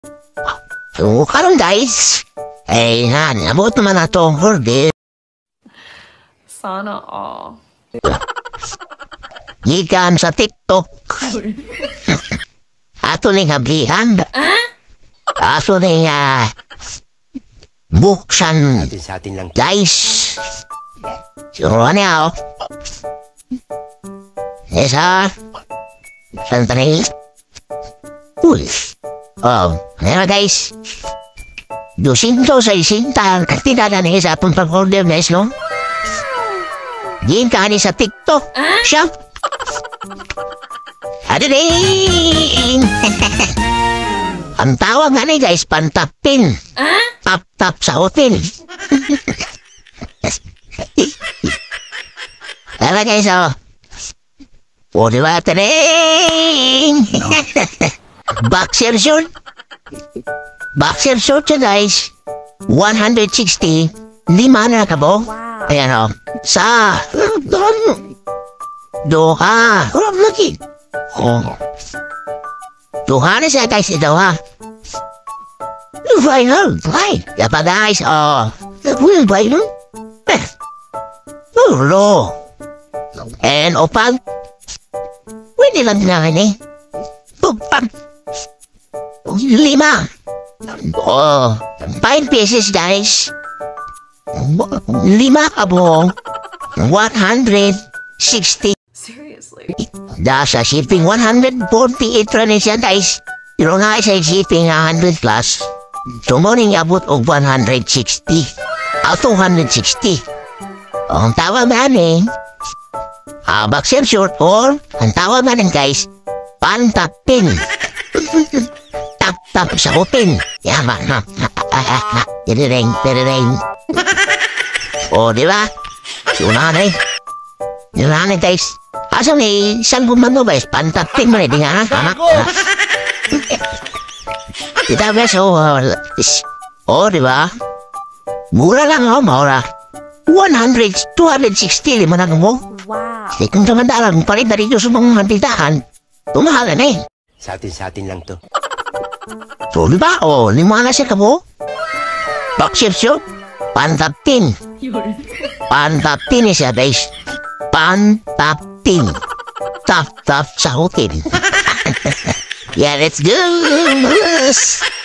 So, karon guys, ay nabot naman na itong order. Sana all. Gikan sa TikTok. Ato ning hablihan. Ato ning buksan. Sa atin lang. Guys. So, ano ako? Isa. Santani. Uy. Oh, ano guys? 260 tindahan sa atong pag-order guys, no? Diin ka ni sa TikTok. Siya. Adading! Ang tawag nga ni guys, Pantaptin. Taptap sa Oten. Tara guys, oh. O, diba? Tading! Boxer short. Boxer short siya guys. 160. 5 na ka bo? Wow. Ayan o. Sa. Doha. Lagi. Oh. Doha na siya guys. Ito ha. Lufay ha. Lufay. Yapa guys. Oh. Lufay ha. Lo. And opag. Pwede lang na eh. Pag. 5. Oh, 5 pieces guys. 5 ka po. 160. Seriously. Sa shipping 148 rin siya guys. Pero nga sa shipping 100 plus. So morning abot og 160. 260. Ang tawag namin boxer short or ang tawag namin guys Pantaptin. Taptap sa Oten. Yaman na. Tirireng. O, di ba? Sunanay. Sunanay guys. Asa ni isang bumano guys. Pantaptin mo na. Di nga. Anak. Kita guys. O, di ba? Mura lang o. Mura. 100, 260. Lima na mo. Wow. Hindi kong samandalang palit na rito sa mga tindahan. Tumahalan eh. Sa atin lang to. So, di ba? O, 5 na siya ka mo? Boxer short. Pantaptin. Pantaptin siya guys. Pantaptin. Taptap sa Oten. Yeah, let's go.